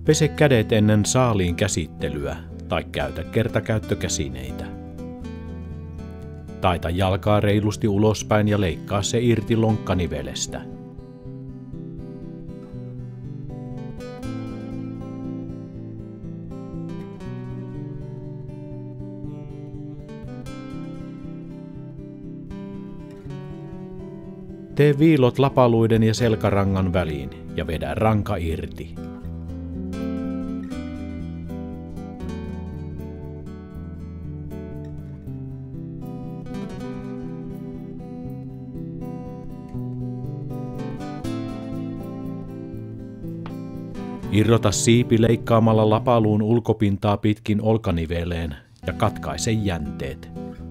Pese kädet ennen saaliin käsittelyä tai käytä kertakäyttökäsineitä. Taita jalkaa reilusti ulospäin ja leikkaa se irti lonkkanivelestä. Tee viilot lapaluiden ja selkärangan väliin ja vedä ranka irti. Irrota siipi leikkaamalla lapaluun ulkopintaa pitkin olkaniveleen ja katkaise jänteet.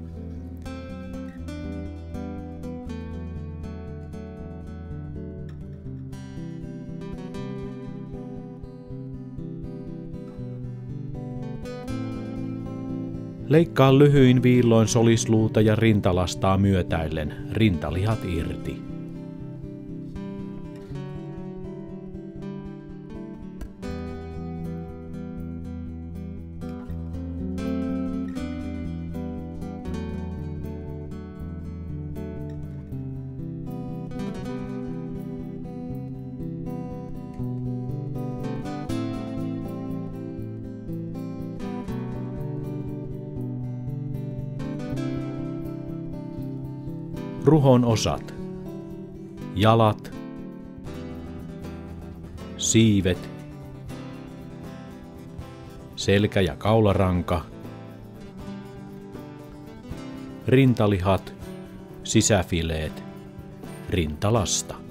Leikkaa lyhyin viilloin solisluuta ja rintalastaa myötäillen rintalihat irti. Ruhon osat: jalat, siivet, selkä- ja kaularanka, rintalihat, sisäfileet, rintalasta.